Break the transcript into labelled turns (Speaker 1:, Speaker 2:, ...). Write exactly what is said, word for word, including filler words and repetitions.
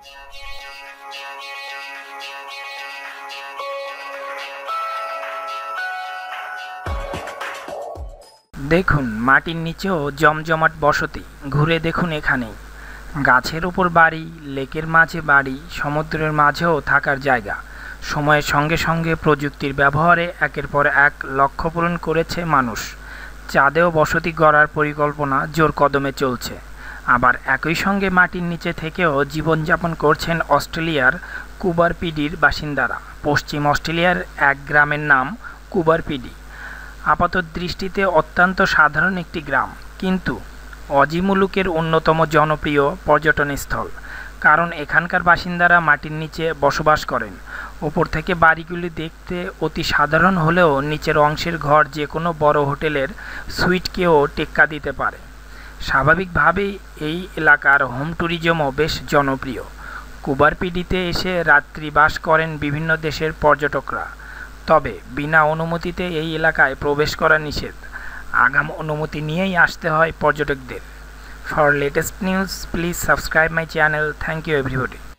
Speaker 1: দেখুন মাটির নিচেও জমজমাট বসতি। ঘুরে দেখুন এখানেই গাছের উপর বাড়ি, লেকের মাঝে বাড়ি, সমুদ্রের মাঝেও থাকার জায়গা। সময়ের সঙ্গে সঙ্গে প্রযুক্তির ব্যবহারে একের পর এক লক্ষ্য পূরণ করেছে মানুষ। চাঁদেও বসতি গড়ার পরিকল্পনা জোর কদমে চলছে। আবার একই সঙ্গে মাটির নিচে থেকেও জীবনযাপন করছেন অস্ট্রেলিয়ার কুবারপিডির বাসিন্দারা। পশ্চিম অস্ট্রেলিয়ার এক গ্রামের নাম কুবারপিডি। আপাত দৃষ্টিতে অত্যন্ত সাধারণ একটি গ্রাম, কিন্তু অজি মুলুকের অন্যতম জনপ্রিয় পর্যটনস্থল। কারণ এখানকার বাসিন্দারা মাটির নিচে বসবাস করেন। ওপর থেকে বাড়িগুলি দেখতে অতি সাধারণ হলেও নিচের অংশের ঘর যে কোনো বড় হোটেলের সুইটকেও টেক্কা দিতে পারে। স্বাভাবিকভাবেই এই এলাকার হোম ট্যুরিজমও বেশ জনপ্রিয়। কুবারপিডিতে এসে রাত্রিবাস করেন বিভিন্ন দেশের পর্যটকরা। তবে বিনা অনুমতিতে এই এলাকায় প্রবেশ করা নিষেধ। আগাম অনুমতি নিয়েই আসতে হয় পর্যটকদের। For latest news please subscribe my channel. Thank you everybody.